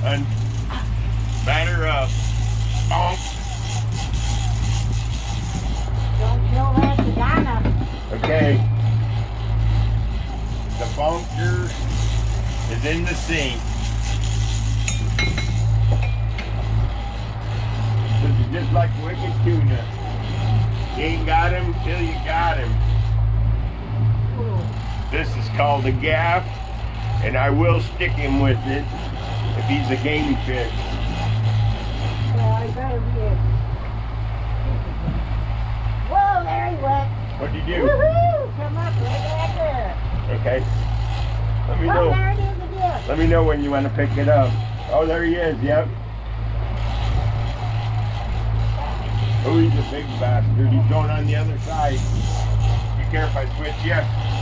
done. Matter of bonk. Don't kill that banana. Okay. The bonker is in the sink. This is just like wicked tuna. You ain't got him till you got him. This is called a gaff, and I will stick him with it if he's a game fish. Well, he better be a... Whoa, there he went. What'd you do? Woohoo! Come up right back there. Okay. Let me Oh, know. there it is again. Let me know when you want to pick it up. Oh, there he is. Yep. Oh, he's a big bastard. He's going on the other side. Be careful, I switch you.